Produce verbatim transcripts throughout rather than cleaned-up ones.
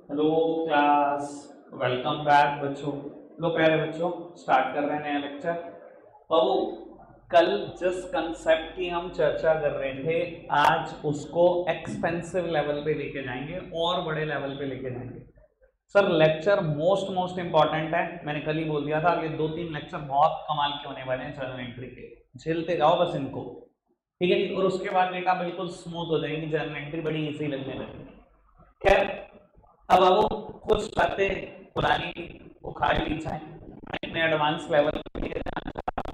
Hello class, welcome back बच्चों। लो प्यारे बच्चों, स्टार्ट कर रहे हैं नया लेक्चर। बाबू, कल जिस कंसेप्ट की हम चर्चा कर रहे थे आज उसको एक्सपेंसिव लेवल पे लेके जाएंगे और बड़े लेवल पे लेके जाएंगे। Sir lecture most most important है, मैंने कल ही बोल दिया था। अगले दो तीन लेक्चर बहुत कमाल के होने वाले हैं जर्नल एंट्री के, झेलते जाओ बस इनको। ठीक है जी, और उसके बाद बेटा बिल्कुल स्मूथ हो जाएगी, जर्नल एंट्री बड़ी इजी लगने लगेगी। खैर, अब वो कुछ बातें पुरानी उखाड़ ली जाए, इतने एडवांस लेवल पे जाना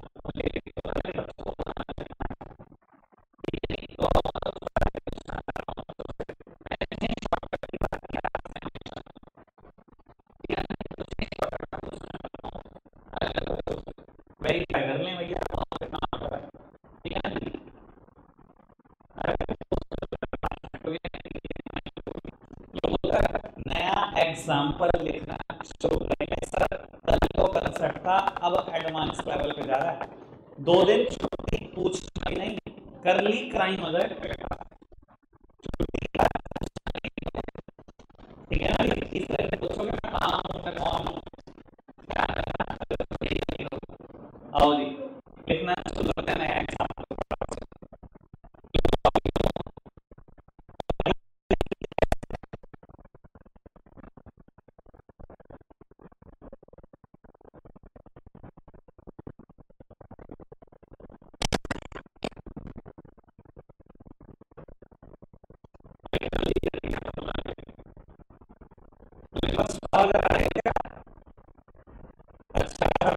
वेरीफाई कर लें भैया। ठीक है ना? नया एग्जाम्पल लिखना शुरू करेंगे सर। कल तो कंसेप्ट था, अब एडवांस लेवल पे जा रहा है। दो दिन छुट्टी पूछना ही नहीं, कर ली क्राइम हो जाए। ठीक है ना? इस तरह से पूछोगे मैं कहाँ हूँ, मैं कौन हूँ, आओ जी लिखना शुरू करते हैं नया एग्जाम्पल। अगर आएगा अच्छा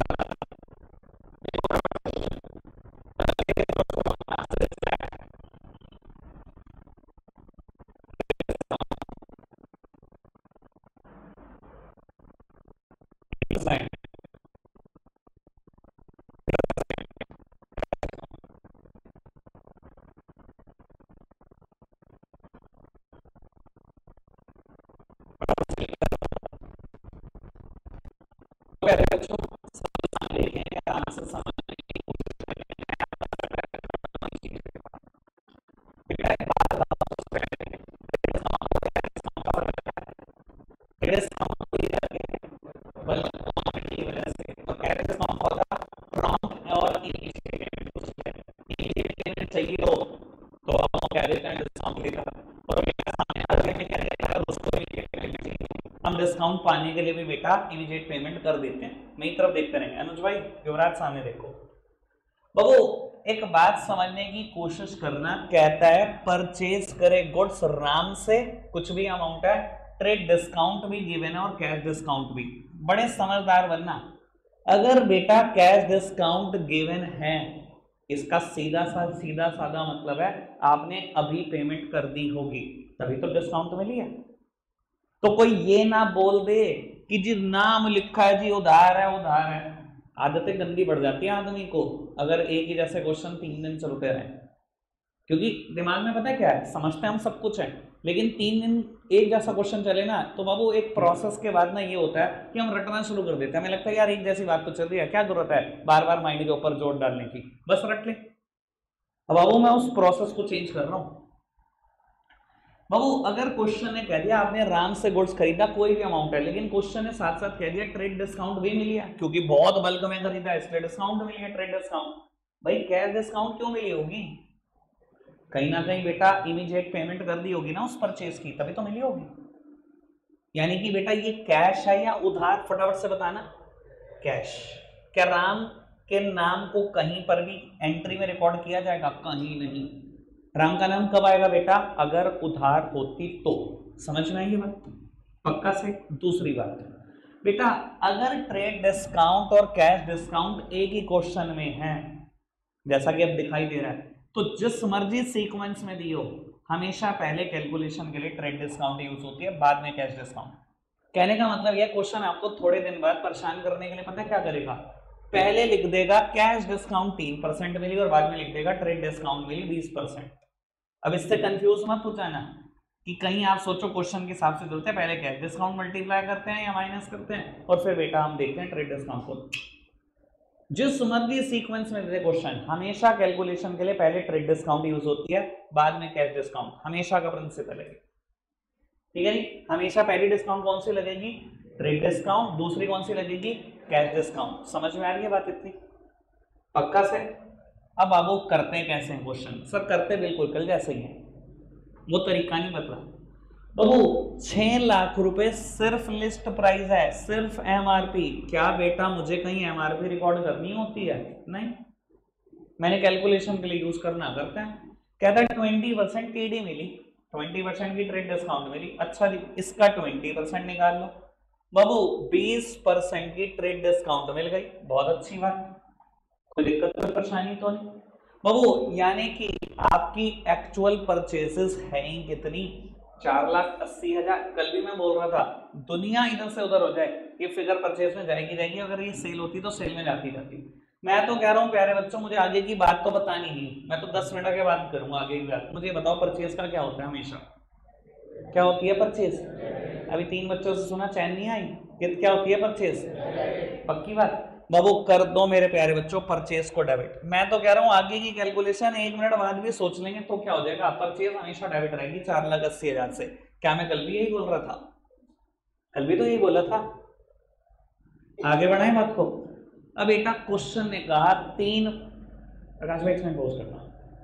पहले बच्चों आंसर समझ चाहिए हो तो हम कह देते हैं डिस्काउंट लेगा, और सामने वाले में क्या देता है उसको भी हम डिस्काउंट पाने के लिए भी बेटा इमीडिएट पेमेंट कर देते हैं। मेरी तरफ देखते रहेंगे अनुज भाई, युवराज सामने देखो। बाबू, एक बात समझने की कोशिश करना, कहता है परचेज करे गुड्स राम से, कुछ भी अमाउंट है, ट्रेड डिस्काउंट भी गिवन है और कैश डिस्काउंट भी। बड़े समझदार बनना, अगर बेटा कैश डिस्काउंट गिवन है इसका सीधा सा सीधा साधा मतलब है आपने अभी पेमेंट कर दी होगी तभी तो डिस्काउंट मिली है। तो कोई ये ना बोल दे कि जी नाम लिखा है जी उधार है उधार है। आदतें गंदी बढ़ जाती है आदमी को अगर एक ही जैसे क्वेश्चन तीन दिन चलते रहे, क्योंकि दिमाग में पता है क्या है, समझते हम सब कुछ है लेकिन तीन दिन एक जैसा क्वेश्चन चले ना तो बाबू एक प्रोसेस के बाद ना ये होता है कि हम रटना शुरू कर देते हैं। हमें लगता है यार एक जैसी बात तो चल रही है, क्या जरूरत है बार बार माइंड के ऊपर जोर डालने की, बस रट ले। अब बाबू मैं उस प्रोसेस को चेंज कर रहा हूं। बाबू अगर क्वेश्चन ने कह दिया आपने राम से गुड्स खरीदा कोई भी अमाउंट है, लेकिन क्वेश्चन ने साथ साथ कह दिया ट्रेड डिस्काउंट भी मिली है क्योंकि बहुत बल्क में खरीदा इसलिए डिस्काउंट मिली है, ट्रेड डिस्काउंट। भाई कैश डिस्काउंट क्यों मिली होगी? कहीं ना कहीं बेटा इमीडिएट पेमेंट कर दी होगी ना उस परचेज की, तभी तो मिली होगी। यानी कि बेटा ये कैश है या उधार, फटाफट से बताना। कैश। क्या राम के नाम को कहीं पर भी एंट्री में रिकॉर्ड किया जाएगा? कहीं नहीं। राम का नाम कब आएगा बेटा? अगर उधार होती तो। समझना है ये बात पक्का से। दूसरी बात बेटा, अगर ट्रेड डिस्काउंट और कैश डिस्काउंट एक ही क्वेश्चन में है जैसा कि अब दिखाई दे रहा है, तो जिस मर्जी सीक्वेंस में दी हो हमेशा पहले कैलकुलेशन के लिए ट्रेड डिस्काउंट यूज होती है, बाद में कैश डिस्काउंट। कहने का मतलब यह क्वेश्चन आपको थोड़े दिन बाद परेशान करने के लिए पता है क्या करेगा, पहले लिख देगा कैश डिस्काउंट तीन परसेंट मिली और बाद में लिख देगा ट्रेड डिस्काउंट मिली बीस परसेंट। अब इससे कंफ्यूज मत हो जाना कि कहीं आप सोचो क्वेश्चन के हिसाब से जरूरत है पहले कैश डिस्काउंट मल्टीप्लाई करते हैं या माइनस करते हैं और फिर बेटा हम देखते हैं ट्रेड डिस्काउंट को। जिस मध्य सीक्वेंस में दे क्वेश्चन हमेशा कैलकुलेशन के लिए पहले ट्रेड डिस्काउंट यूज होती है बाद में कैश डिस्काउंट, हमेशा का प्रिंसिपल है। ठीक है जी। हमेशा पहली डिस्काउंट कौन सी लगेगी? Trade discount. दूसरी कौन सी लगेगी? Cash discount. समझ में आ रही है बात इतनी? पक्का से? अब आप वो करते हैं कैसे हैं क्वेश्चन? सर करते बिल्कुल कल जैसे ही है, वो तरीका नहीं बदला। बाबू छह लाख रुपए सिर्फ लिस्ट प्राइस है, सिर्फ एमआरपी। क्या बेटा मुझे कहीं एमआरपी रिकॉर्ड करनी होती है? नहीं, मैंने कैलकुलेशन के लिए यूज करना करते हैं। कहता है ट्वेंटी परसेंट टीडी मिली, ट्वेंटी परसेंट की ट्रेड डिस्काउंट मिली। अच्छा जी, इसका ट्वेंटी परसेंट निकाल लो। बाबू बीस परसेंट की ट्रेड डिस्काउंट मिल गई, बहुत अच्छी बात, कोई दिक्कत कोई परेशानी तो नहीं। बाबू यानी कि आपकी एक्चुअल परचेसेस हैं कितनी? चार लाख अस्सी हजार। कल भी मैं बोल रहा था दुनिया इधर से उधर हो जाए, ये फिगर परचेस में जाएगी जाएगी, अगर ये सेल होती तो सेल में जाती जाती। मैं तो कह रहा हूँ प्यारे बच्चों, मुझे आगे की बात तो बतानी नहीं, मैं तो दस मिनट के बाद करूंगा आगे की बात। मुझे बताओ परचेस का क्या होता है? हमेशा क्या होती है परचेस? अभी तीन बच्चों से सुना, चैन नहीं आई। ये क्या होती है परचेस? पक्की बात? बाबू कर दो मेरे प्यारे बच्चों परचेस को डेबिट। मैं तो कह रहा हूँ आगे की कैलकुलेशन एक मिनट बाद भी सोच लेंगे तो क्या हो जाएगा, परचेस हमेशा डेबिट रहेगी चार लाख अस्सी हजार से। क्या मैं कल भी यही बोल रहा था? कल भी तो यही बोला था। आगे बढ़ाएं बात को। अब बेटा क्वेश्चन ने कहा तीन, प्रकाश भाई इसमें पोज करना।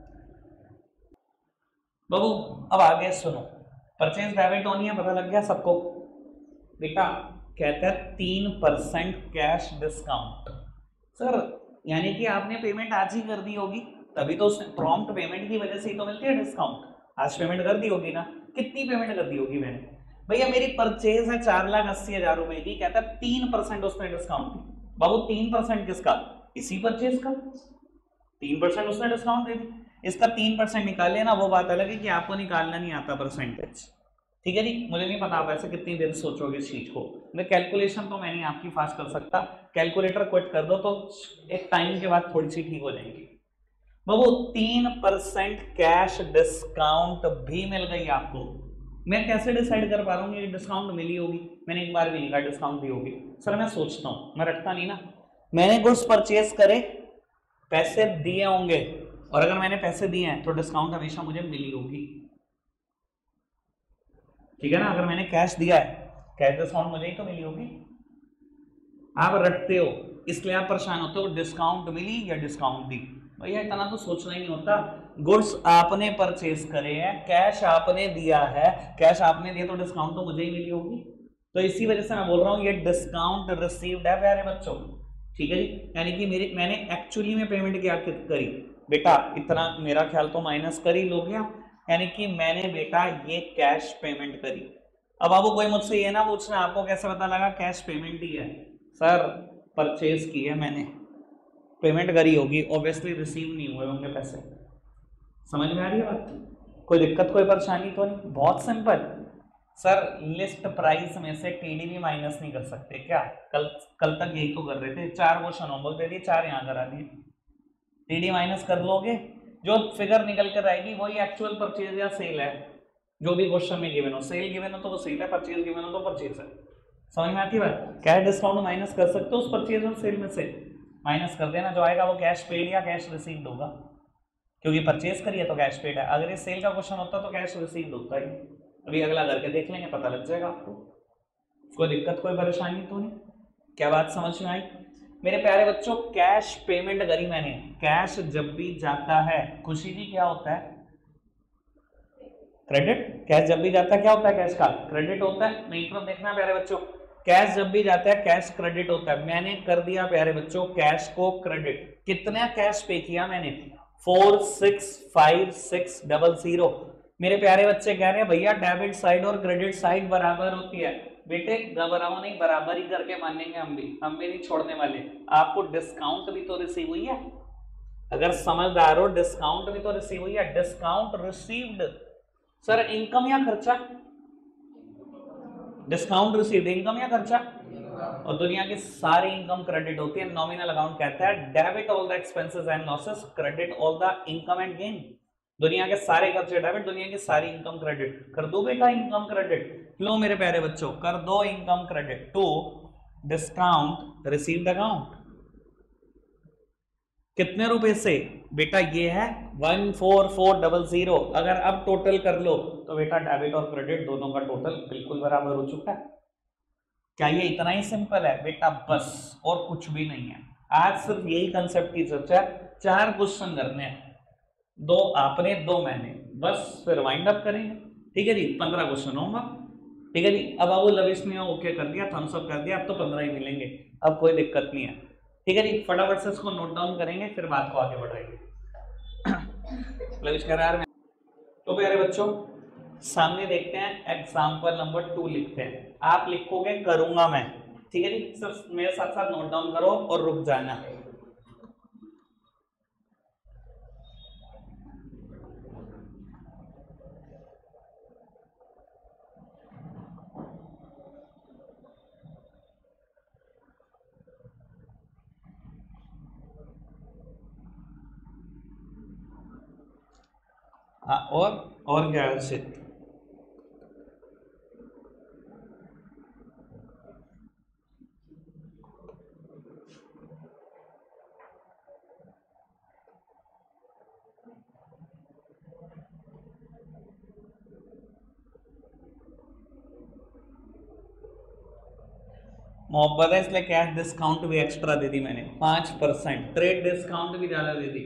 बाबू अब आगे सुनो, परचेज डेबिट होनी है, पता लग गया सबको? बेटा कहता है तीन परसेंट कैश डिस्काउंट। सर यानी कि आपने पेमेंट आज ही कर दी होगी, तभी तो प्रॉम्प्ट पेमेंट की वजह से ही तो मिलती है डिस्काउंट। आज पेमेंट कर दी होगी ना? कितनी पेमेंट कर दी होगी मैंने? भैया मेरी परचेज है चार लाख अस्सी हजार रुपए की, कहता है तीन परसेंट उसमें डिस्काउंट। बाबू तीन परसेंट किसका? इसी परचेज का। तीन परसेंट उसने डिस्काउंट दे दी, इसका तीन परसेंट निकाल लेना। वो बात अलग है कि आपको निकालना नहीं आता परसेंटेज, ठीक है जी। मुझे नहीं पता आप ऐसे कितनी देर सोचोगे इस चीज को, मैं कैलकुलेशन तो मैं नहीं आपकी फास्ट कर सकता। कैलकुलेटर क्विट कर दो तो एक टाइम के बाद थोड़ी सी ठीक हो जाएंगी। बाबू तीन परसेंट कैश डिस्काउंट भी मिल गई आपको। मैं कैसे डिसाइड कर पा रहा हूँ ये डिस्काउंट मिली होगी? मैंने एक बार भी लिखा डिस्काउंट दी होगी। सर मैं सोचता हूँ, मैं रखता नहीं ना। मैंने गुड्स परचेज करे, पैसे दिए होंगे, और अगर मैंने पैसे दिए हैं तो डिस्काउंट हमेशा मुझे मिली होगी, ठीक है ना। अगर मैंने कैश दिया है, कैश डिस्काउंट मुझे ही तो मिली होगी। आप रखते हो इसलिए आप परेशान होते हो डिस्काउंट मिली या डिस्काउंट दी। भैया इतना तो सोचना ही नहीं होता। गुड्स आपने परचेज करे हैं, कैश आपने दिया है, कैश आपने दिया तो डिस्काउंट तो मुझे ही मिली होगी। तो इसी वजह से मैं बोल रहा हूँ ये डिस्काउंट रिसीव्ड है प्यारे बच्चों, ठीक है जी। यानी कि मेरी मैंने एक्चुअली में पेमेंट क्या करी बेटा, इतना मेरा ख्याल तो माइनस कर ही लोगे, यानी कि मैंने बेटा ये कैश पेमेंट करी। अब आपको कोई मुझसे ये ना पूछना आपको कैसे पता लगा कैश पेमेंट ही है? सर परचेज की है मैंने, पेमेंट करी होगी, ऑब्वियसली रिसीव नहीं हुए होंगे पैसे। समझ में आ रही है बात? कोई दिक्कत कोई परेशानी तो नहीं? बहुत सिंपल। सर लिस्ट प्राइस में से टीडीवी माइनस नहीं कर सकते क्या? कल कल तक यही तो कर रहे थे, चार क्वेश्चन होमवर्क दे दिए, चार यहाँ करा दिए। टीडी माइनस कर लोगे, जो फिगर निकल कर आएगी वही एक्चुअल परचेज या सेल है। जो भी क्वेश्चन में गिवन हो, सेल गिवन हो तो वो सेल है, परचेज गिवन हो तो परचेज है। समझ में आती है बात? कैश डिस्काउंट माइनस कर सकते हो उस परचेज और सेल में से, माइनस कर देना, जो आएगा वो कैश पेड या कैश रिसीव्ड होगा, क्योंकि परचेज करिए तो कैश पेड है। अगर ये सेल का क्वेश्चन होता तो कैश रिसीव्ड होता ही। अभी अगला करके देख लेंगे, पता लग जाएगा आपको। कोई दिक्कत कोई परेशानी तो नहीं? क्या बात समझ में आई मेरे प्यारे बच्चों? कैश पेमेंट करी मैंने, कैश जब भी जाता है, खुशी जी क्या होता है? क्रेडिट। कैश जब भी जाता है क्या होता है? कैश का क्रेडिट होता है। नहीं तो देखना प्यारे बच्चों, कैश जब भी जाता है कैश क्रेडिट होता है। मैंने कर दिया प्यारे बच्चों कैश को क्रेडिट। कितना कैश पे किया मैंने? Four six five six double zero. मेरे प्यारे बच्चे कह रहे हैं भैया डेबिट साइड और क्रेडिट साइड बराबर होती है। बेटे घबराओ नहीं, बराबर ही करके मानेंगे हम भी, हम भी नहीं छोड़ने वाले। आपको डिस्काउंट भी तो रिसीव हुई है, अगर समझदार हो, डिस्काउंट भी तो रिसीव हुई है। डिस्काउंट रिसीव्ड सर इनकम या खर्चा? डिस्काउंट रिसीव्ड इनकम या खर्चा? और दुनिया की सारी इनकम क्रेडिट होती है। नॉमिनल अकाउंट कहता है debit all the expenses and losses, credit all the income and gain. दुनिया के सारे खर्चे डेबिट, दुनिया की सारी इनकम क्रेडिट। कर दो बेटा इनकम क्रेडिट। लो मेरे प्यारे बच्चों कर दो income credit to discount received account. कितने रुपए से बेटा? ये है one four four double zero. अगर अब टोटल कर लो तो बेटा डेबिट और क्रेडिट दोनों का टोटल बिल्कुल बराबर हो चुका है। क्या ये इतना ही सिंपल है बेटा? बस, और कुछ भी नहीं है। आज सिर्फ यही कंसेप्ट की चर्चा। चार क्वेश्चन करने हैं, दो आपने दो मैंने, बस फिर वाइंड अप करेंगे। ठीक है जी, पंद्रह क्वेश्चन होगा। ठीक है जी। अब आपको लविश ने ओके कर दिया, थम्स अप कर दिया, अब तो पंद्रह ही मिलेंगे, अब कोई दिक्कत नहीं है। ठीक है जी, फटाफट से इसको नोट डाउन करेंगे, फिर बात को आगे बढ़ाएंगे। लविश कह रहा है तो प्यारे बच्चों सामने देखते हैं, एग्जाम्पल नंबर टू लिखते हैं। आप लिखोगे करूंगा मैं। ठीक है जी, सिर्फ मेरे साथ साथ नोट डाउन करो और रुक जाना। हाँ, और और क्या है? मोहब्बत है इसलिए कैश डिस्काउंट भी एक्स्ट्रा दे दी मैंने, पांच परसेंट। ट्रेड डिस्काउंट भी ज्यादा दे दी।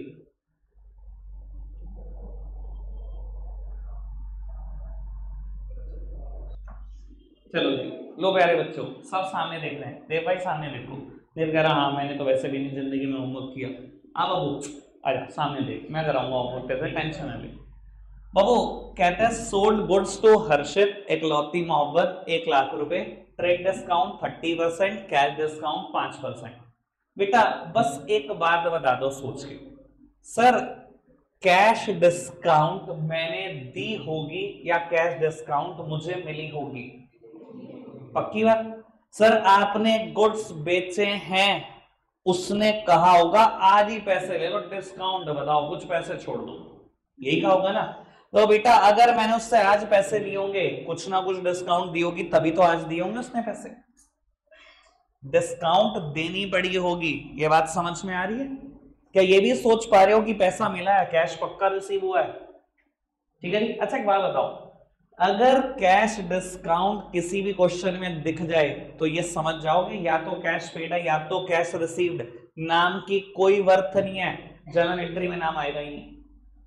चलो जी, लो प्यारे बच्चों सब सामने देख रहे हैं। देव भाई सामने देखो। देव कह रहा हाँ मैंने तो वैसे भी नहीं जिंदगी में होमवर्क किया। अब बाबू आजा सामने देख, मैं कराऊंगा होमवर्क तेरे, टेंशन ना ले। बाबू कहते हैं सोल्ड गुड्स टू हर्षित इकलौती मोहब्बत एक लाख रुपए, trade discount thirty percent, cash discount पांच परसेंट। बेटा बस एक बात बता दो सोच के, सर कैश डिस्काउंट मैंने दी होगी या कैश डिस्काउंट मुझे मिली होगी? पक्की बात? सर आपने गुड्स बेचे हैं, उसने कहा होगा आज ही पैसे ले लो, डिस्काउंट बताओ, कुछ पैसे छोड़ दो, यही कहा होगा ना। तो बेटा अगर मैंने उससे आज पैसे लिए होंगे, कुछ ना कुछ डिस्काउंट दी होगी, तभी तो आज दिए होंगे उसने पैसे। डिस्काउंट देनी पड़ी होगी, ये बात समझ में आ रही है? क्या ये भी सोच पा रहे हो कि पैसा मिला है, कैश पक्का रिसीव हुआ है? ठीक है जी। अच्छा एक बात बताओ, अगर कैश डिस्काउंट किसी भी क्वेश्चन में दिख जाए तो ये समझ जाओगे या तो कैश पेड है या तो कैश रिसीव्ड, नाम की कोई वर्थ नहीं है, जर्नल एंट्री में नाम आएगा ही नहीं।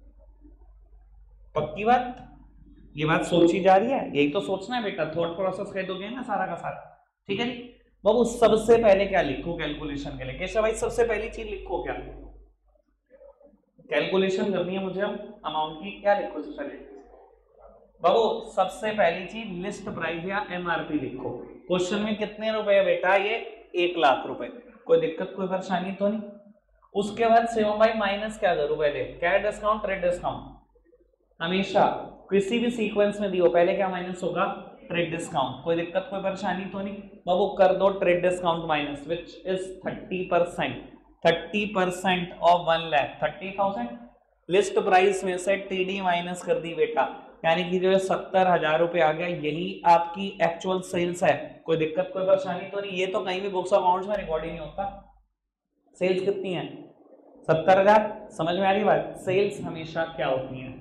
पक्की बात? ये बात सोची जा रही है, यही तो सोचना है बेटा, थॉट प्रोसेस कह दोगे ना सारा का सारा। ठीक है जी। बाबू सबसे पहले क्या लिखो कैलकुलेशन के लिए? केशव भाई सबसे पहली चीज लिखो क्या? कैलकुलेशन करनी है मुझे अमाउंट की, क्या लिखो सबसे पहले? बाबू सबसे पहली चीज लिस्ट प्राइस या एमआरपी लिखो। क्वेश्चन में कितने रुपए है बेटा? ये एक लाख रुपए। कोई दिक्कत कोई परेशानी तो नहीं? उसके बाद सेवन भाई माइनस क्या करूं पहले? कैश डिस्काउंट ट्रेड डिस्काउंट, हमेशा किसी भी सीक्वेंस में दियो पहले क्या माइनस होगा? Trade discount. कोई दिक्कत कोई परेशानी तो नहीं? बाबू कर दो trade discount minus, which is thirty percent. Thirty percent of one lakh thirty thousand. List price में से टीडी माइनस कर दी बेटा, यानी कि जो सत्तर हजार रुपए आ गया, यही आपकी एक्चुअल सेल्स है। कोई दिक्कत कोई परेशानी तो नहीं? ये तो कहीं भी बुक्स ऑफ अकाउंट्स में रिकॉर्ड ही नहीं होता। सेल्स कितनी है? सत्तर हजार। समझ में आ रही बात? सेल्स हमेशा क्या होती है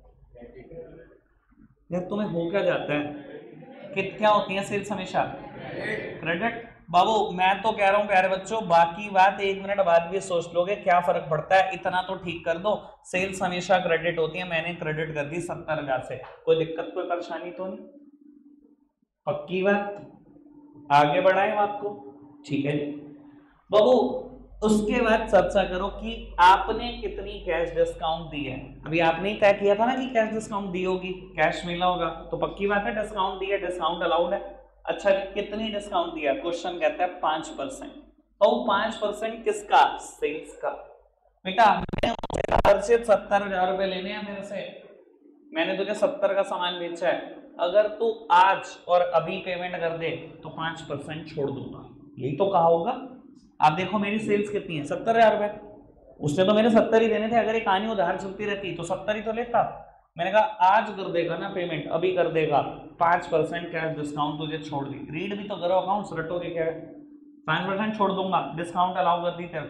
यार? तुम्हें हो क्या जाता है कि क्या होती है सेल्स हमेशा? क्रेडिट। बाबू मैं तो कह रहा हूं प्यारे बच्चों, बाकी बात एक मिनट बाद भी सोच लोगे, क्या फर्क पड़ता है, इतना तो ठीक कर दो, सेल्स हमेशा क्रेडिट होती है। मैंने क्रेडिट कर दी सत्तर हजार से, कोई दिक्कत कोई परेशानी तो नहीं? पक्की बात? आगे बढ़ाए बात को? ठीक है जी। बाबू उसके बाद चर्चा करो कि आपने कितनी कैश डिस्काउंट दी है। अभी आपने ही तय किया था ना कि कैश डिस्काउंट दी होगी, कैश मिला होगा, तो पक्की बात है डिस्काउंट दी है, डिस्काउंट अलाउड है। अच्छा कितनी डिस्काउंट दिया? क्वेश्चन कहता है पांच परसेंट। तो पांच परसेंट किसका? सेल्स का। बेटा मैंने सत्तर हजार रुपए लेने हैं मेरे से, मैंने तुझे सत्तर का सामान बेचा है, अगर तू आज और अभी पेमेंट कर दे तो पांच परसेंट छोड़ दूंगा, यही तो कहा होगा। आप देखो मेरी सेल्स कितनी है? सत्तर हजार रुपए। उसने तो मेरे सत्तर ही देने थे, अगर ये कहानी उधार चलती रहती तो सत्तर ही तो लेता। मैंने कहा आज कर देगा ना पेमेंट, अभी कर देगा, पांच परसेंट कैश डिस्काउंट तुझे छोड़ दी। रीड भी तो करो अकाउंट्स, रटोगे क्या? पांच परसेंट छोड़ दूंगा, डिस्काउंट अलाउ कर दी तेरे को।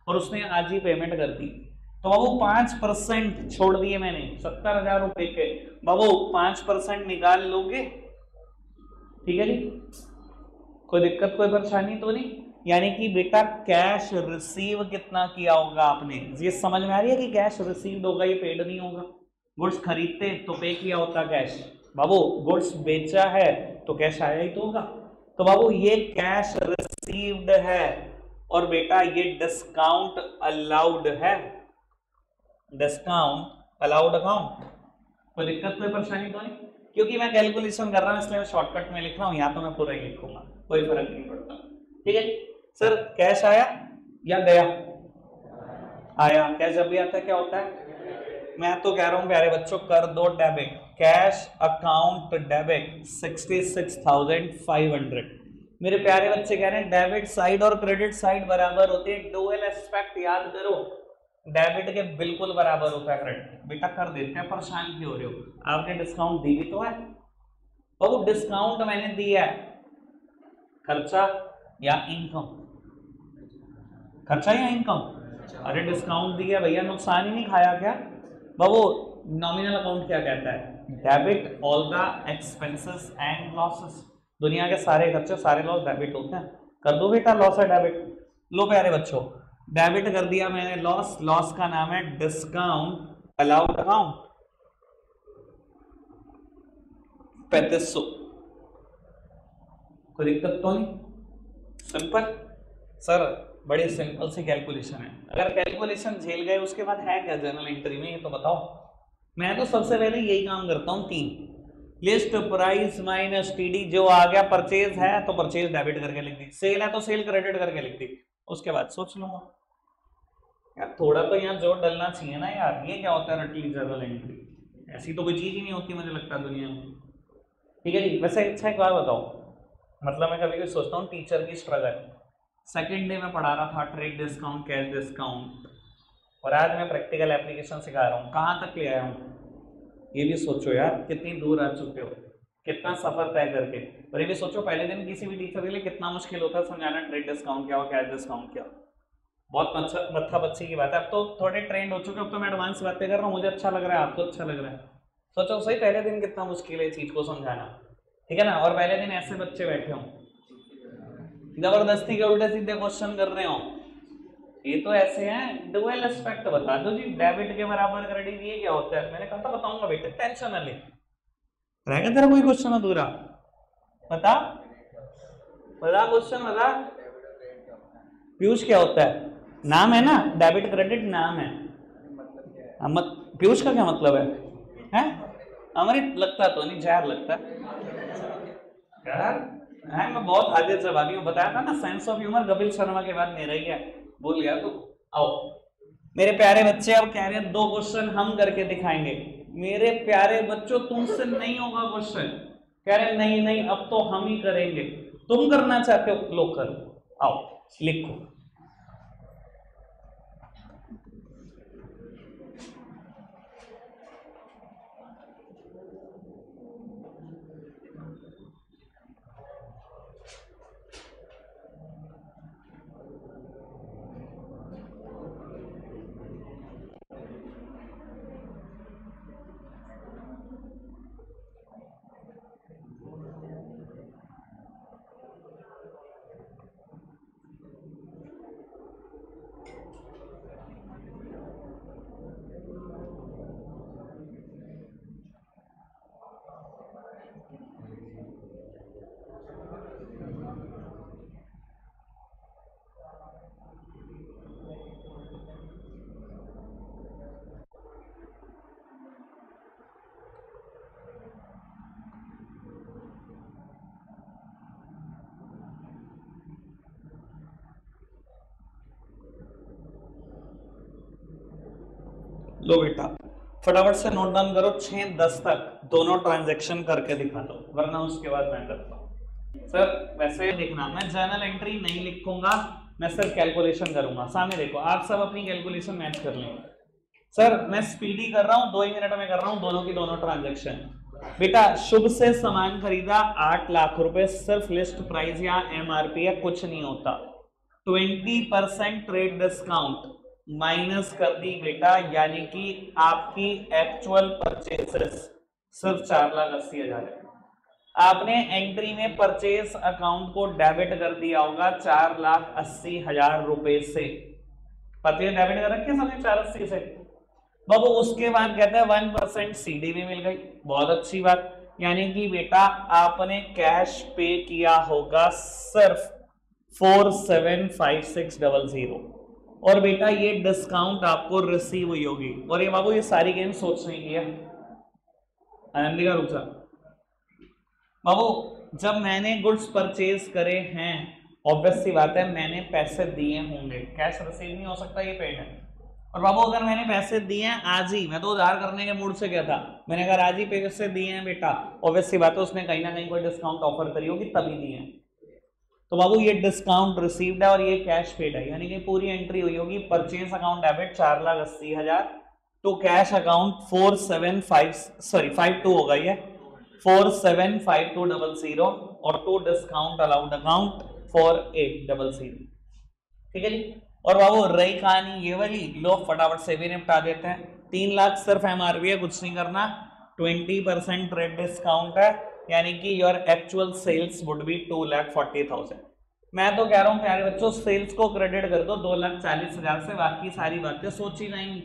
और उसने आज ही पेमेंट कर दी, तो बाबू पांच परसेंट छोड़ दिए मैंने सत्तर हजार रुपए के, बाबू पांच परसेंट निकाल लोगे? ठीक है जी, कोई दिक्कत कोई परेशानी तो नहीं? यानी कि बेटा कैश रिसीव कितना किया होगा आपने, ये समझ में आ रही है कि कैश रिसीव्ड होगा, ये पेड नहीं होगा। गुड्स खरीदते तो पे किया होता कैश, बाबू गुड्स बेचा है तो कैश आया ही तो होगा। तो बाबू ये कैश रिसीव्ड है और बेटा ये डिस्काउंट अलाउड है, डिस्काउंट अलाउड अकाउंट। कोई दिक्कत कोई परेशानी तो नहीं? क्योंकि मैं कैलकुलेशन कर रहा हूं इसलिए मैं शॉर्टकट में लिख रहा हूं, या तो मैं पूरा ही लिखूंगा, कोई फर्क नहीं पड़ता। ठीक है सर, कैश आया या गया? आया। कैश जब भी आता है क्या होता है? मैं तो कह रहा हूं प्यारे बच्चों कर दो debit, cash account debit sixty six thousand five hundred. मेरे प्यारे बच्चे कह रहे हैं डेबिट साइड और क्रेडिट साइड बराबर होती है, डुअल एस्पेक्ट याद करो, डेबिट के बिल्कुल बराबर होता है क्रेडिट। बेटा कर देते हैं, परेशान क्यों हो रहे हो? आपने डिस्काउंट दी भी तो है, और डिस्काउंट मैंने दिया है, खर्चा या इनकम? खर्चा या इनकम? अरे डिस्काउंट दिया भैया, नुकसान ही नहीं खाया क्या? बाबू नॉमिनल अकाउंट क्या कहता है? Debit all the expenses and losses. दुनिया के सारे खर्चे सारे लॉस डेबिट होते हैं। कर दो बेटा लॉस है डेबिट। लो प्यारे बच्चों, डेबिट कर दिया मैंने लॉस, लॉस का नाम है डिस्काउंट अलाउड अकाउंट, पैंतीस सौ। कोई दिक्कत तो नहीं? सिंपल सर, बड़ी सिंपल सी कैलकुलेशन है। अगर कैलकुलेशन झेल गए उसके बाद है क्या जर्नल एंट्री में, ये तो बताओ। मैं तो सबसे पहले यही काम करता हूँ, तीन लिस्ट प्राइस माइनस टीडी, जो आ गया परचेज है तो परचेज डेबिट करके लिख दी, सेल है तो सेल क्रेडिट करके लिख दी, उसके बाद सोच लूंगा। यार थोड़ा तो यहाँ जोर डलना चाहिए ना यार, ये क्या होता है रटली जर्नल एंट्री? ऐसी तो कोई चीज ही नहीं होती मुझे लगता दुनिया में। ठीक है जी, वैसे अच्छा एक बात बताओ, मतलब मैं कभी कभी सोचता हूँ टीचर की स्ट्रगल। सेकेंड डे में पढ़ा रहा था ट्रेड डिस्काउंट, कैश डिस्काउंट, और आज मैं प्रैक्टिकल एप्लीकेशन सिखा रहा हूँ, कहाँ तक ले आया हूँ ये भी सोचो यार, कितनी दूर आ चुके हो, कितना सफर तय करके। और ये भी सोचो पहले दिन किसी भी टीचर के लिए कितना मुश्किल होता है समझाना ट्रेड डिस्काउंट क्या हो, कैश डिस्काउंट क्या। बहुत मत्था बच्ची की बात है। अब तो थोड़े ट्रेंड हो चुके, अब तो मैं एडवांस बातें कर रहा हूँ, मुझे अच्छा लग रहा है, आपको अच्छा लग रहा है। सोचो सही पहले दिन कितना मुश्किल है चीज को समझाना, ठीक है ना? और पहले दिन ऐसे बच्चे बैठे हों जबरदस्ती के उल्टे सीधे क्वेश्चन कर रहे हो, ये तो ऐसे हैं। डुअल एस्पेक्ट बता दो जी, डेबिट के बराबर क्रेडिट, ये क्या होता है? मैंने कहा था बताऊंगा बेटे, टेंशन न ले। रहेगा तेरा कोई क्वेश्चन अधूरा? बता बता क्वेश्चन बता। पीयूष क्या होता है? नाम है ना, डेबिट क्रेडिट नाम है। मत पीयूष का क्या मतलब है? हैं? अमृत लगता तो नहीं, जहर लगता यार। है मैं बहुत हाजिर जवाबी हूँ, बताया था ना sense of humour Kapil Sharma के बाद मेरा ही है, भूल गया तो। आओ मेरे प्यारे बच्चे, अब कह रहे हैं दो क्वेश्चन हम करके दिखाएंगे। मेरे प्यारे बच्चों तुमसे नहीं होगा क्वेश्चन, कह रहे नहीं नहीं अब तो हम ही करेंगे। तुम करना चाहते हो लो करो, आओ लिखो। लो बेटा फटाफट से नोट डाउन करो, छह दस तक दोनों ट्रांजैक्शन करके दिखा दो, वरना उसके बाद मैं करता हूँ। सर वैसे देखना, मैं जर्नल एंट्री नहीं लिखूंगा, मैं सिर्फ कैलकुलेशन करूंगा। सामने देखो, आप सब अपनी कैलकुलेशन मैच कर लेंगे। सर मैं स्पीडी कर रहा हूँ, दो ही मिनट में कर रहा हूँ दोनों की दोनों ट्रांजैक्शन। बेटा शुभ से सामान खरीदा आठ लाख रुपए, सिर्फ लिस्ट प्राइस या एमआरपी है, कुछ नहीं होता। Twenty percent trade discount minus कर दी बेटा, यानी कि आपकी एक्चुअल परचेसेस सिर्फ चार लाख अस्सी हजार है। आपने एंट्री में परचेस अकाउंट को डेबिट कर दिया होगा चार लाख अस्सी हजार रुपए से, परचेस डेबिट कर रखे सबने चार अस्सी से। बाबू उसके बाद कहता है वन परसेंट सीडी भी मिल गई, बहुत अच्छी बात, यानी कि बेटा आपने कैश पे किया होगा सिर्फ four seven five six double zero, और बेटा ये डिस्काउंट आपको रिसीव हुई होगी। और ये बाबू ये सारी गेम सोचने की है, आनंदी का रुक जा बाबू। जब मैंने गुड्स परचेज करे हैं, ऑब्वियस सी बात है मैंने पैसे दिए होंगे, कैश रिसीव नहीं हो सकता, ये पेड है। और बाबू अगर मैंने पैसे दिए हैं आज ही, मैं तो उधार करने के मूड से गया था, मैंने अगर आज ही पैसे दिए हैं बेटा, ऑब्वियस सी बात है उसने कहीं ना कहीं कोई डिस्काउंट ऑफर करी होगी तभी दिए हैं। तो बाबू ये डिस्काउंट रिसीव्ड है और ये कैश पेड है, यानी कि पूरी एंट्री हुई होगी परचेज अकाउंट डेबिट चार लाख अस्सी हजार to cash account four seven five sorry five two होगा ये four seven five two double zero और to discount allowed account four eight double zero. ठीक है जी। और बाबू रही कहानी ये वाली, लो फटाफट से भी निपटा देते हैं। तीन लाख सिर्फ एमआरपी है, कुछ नहीं करना, ट्वेंटी परसेंट ट्रेड डिस्काउंट है, यानी कि your actual sales would be two lakh forty thousand. मैं तो कह रहा हूँ प्यारे बच्चों सेल्स को क्रेडिट कर दो दो लाख चालीस हजार से, बाकी सारी बातें सोची जाएंगी।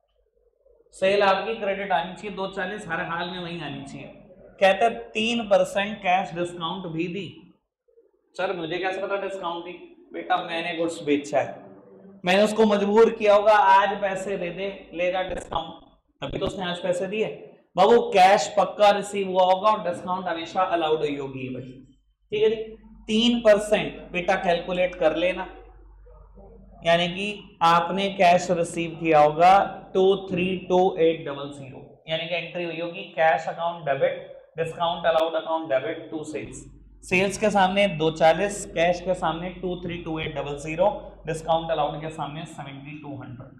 सेल आपकी क्रेडिट आनी चाहिए, दो चालीस हर हाल में वही आनी चाहिए। कहते तीन परसेंट कैश डिस्काउंट भी दी। सर मुझे कैसे पता डिस्काउंट दी? बेटा मैंने गुड्स बेचा है, मैंने उसको मजबूर किया होगा आज पैसे दे दे, लेगा डिस्काउंट, तभी तो उसने आज पैसे दिए। बाबू कैश पक्का रिसीव हुआ होगा और डिस्काउंट हमेशा अलाउड हुई होगी भाई। ठीक है जी। तीन परसेंट बेटा कैलकुलेट कर लेना, यानी कि आपने कैश रिसीव किया होगा two three two eight double zero, यानी कि एंट्री हुई होगी cash account debit discount allowed account debit to sales, sales के सामने दो चालीस, कैश के सामने two three two eight double zero, discount allowed के सामने सेवेंटी टू हंड्रेड।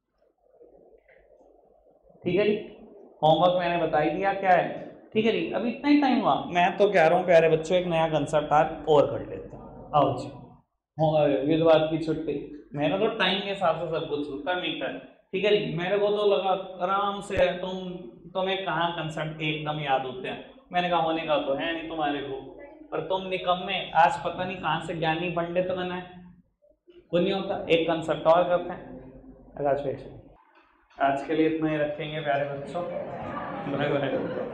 ठीक है जी। होमवर्क मैंने बता ही दिया क्या है। ठीक है जी। अभी इतना ही टाइम हुआ, मैं तो कह रहा हूँ प्यारे बच्चों एक नया कंसेप्ट आज और कर लेते हैं। आओ जी, विधवाद की छुट्टी, मैंने तो टाइम के हिसाब से सब कुछ होता मीटर। ठीक है जी। मेरे को तो लगा आराम से तुम तुम्हें कहाँ कंसेप्ट एकदम याद होते हैं, मैंने कहा होने का तो है नहीं तुम्हारे को, पर तुम निकम्मे आज पता नहीं कहाँ से ज्ञानी पंडित बना है, कुछ नहीं होता। एक कंसेप्ट और करते हैं, आज के लिए इतना ही रखेंगे प्यारे बच्चों। Bye bye.